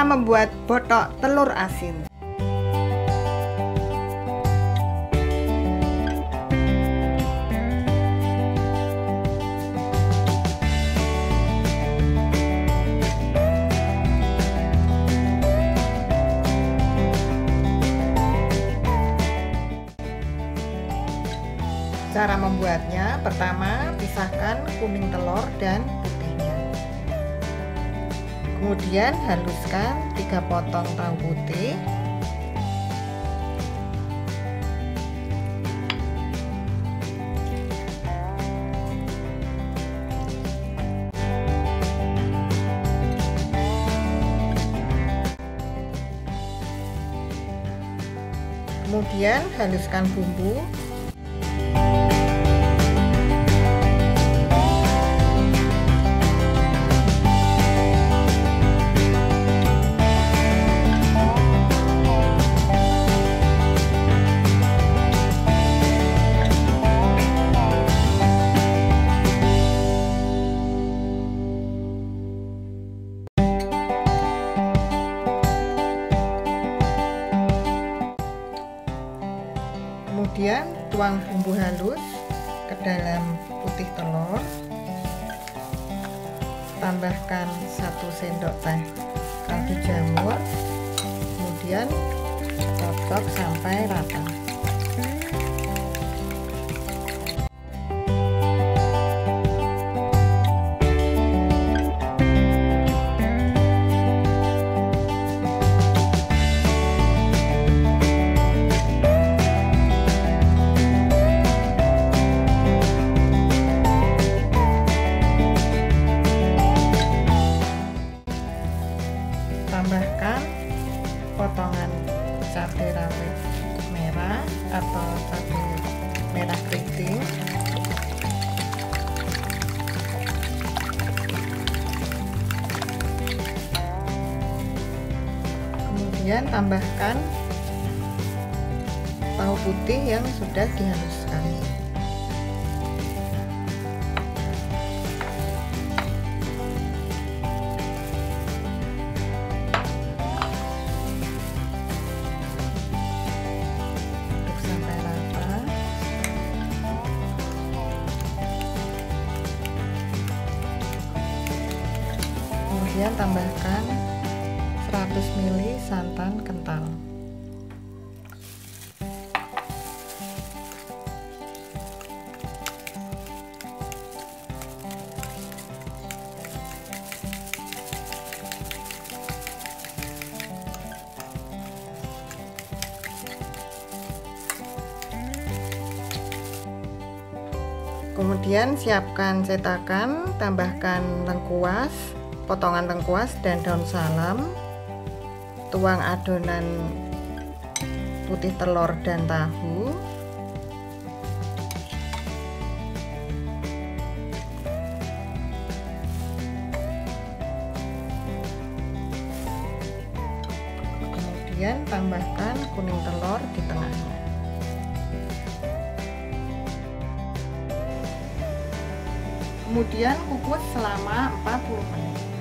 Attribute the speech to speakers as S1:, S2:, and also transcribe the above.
S1: Cara membuat botok telur asin. Cara membuatnya, pertama pisahkan kuning telur dan putihnya. Kemudian haluskan 3 potong tahu putih. Kemudian haluskan bumbu. Kemudian tuang bumbu halus ke dalam putih telur, tambahkan 1 sendok teh kaldu jamur, kemudian kocok sampai rata. Tambahkan potongan cabai rawit merah atau cabai merah keriting. Kemudian tambahkan tahu putih yang sudah dihaluskan. Kemudian tambahkan 100 ml santan kental. Kemudian siapkan cetakan, tambahkan lengkuas, potongan lengkuas dan daun salam, tuang adonan putih telur dan tahu, kemudian tambahkan kuning telur di tengahnya. Kemudian kukus selama 40 menit.